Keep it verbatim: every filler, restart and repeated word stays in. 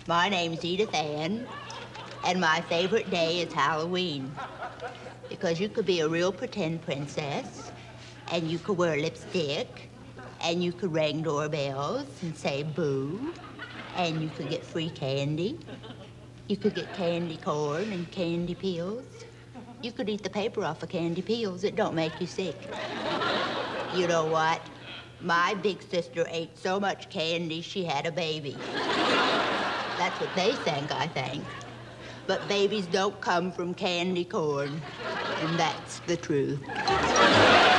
My name's Edith Ann, and my favorite day is Halloween. Because you could be a real pretend princess, and you could wear lipstick, and you could ring doorbells and say boo, and you could get free candy. You could get candy corn and candy peels. You could eat the paper off of candy peels. It don't make you sick. You know what? My big sister ate so much candy, she had a baby. That's what they think, I think. But babies don't come from candy corn, and that's the truth.